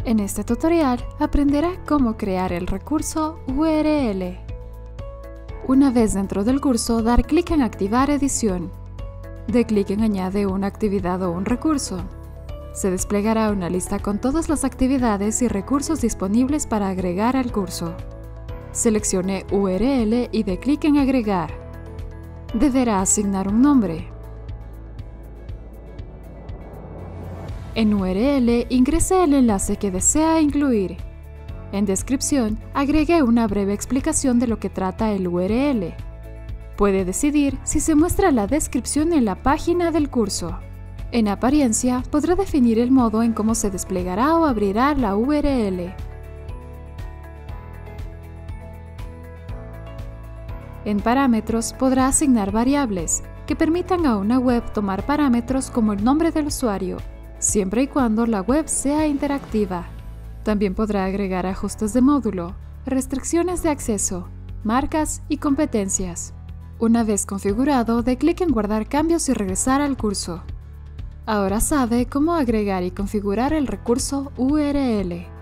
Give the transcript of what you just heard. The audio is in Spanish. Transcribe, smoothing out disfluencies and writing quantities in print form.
En este tutorial aprenderá cómo crear el recurso URL. Una vez dentro del curso, dar clic en Activar edición. De clic en Añade una actividad o un recurso. Se desplegará una lista con todas las actividades y recursos disponibles para agregar al curso. Seleccione URL y dé clic en Agregar. Deberá asignar un nombre. En URL ingrese el enlace que desea incluir. En descripción, agregue una breve explicación de lo que trata el URL. Puede decidir si se muestra la descripción en la página del curso. En apariencia, podrá definir el modo en cómo se desplegará o abrirá la URL. En parámetros, podrá asignar variables que permitan a una web tomar parámetros como el nombre del usuario, siempre y cuando la web sea interactiva. También podrá agregar ajustes de módulo, restricciones de acceso, marcas y competencias. Una vez configurado, dé clic en Guardar cambios y regresar al curso. Ahora sabe cómo agregar y configurar el recurso URL.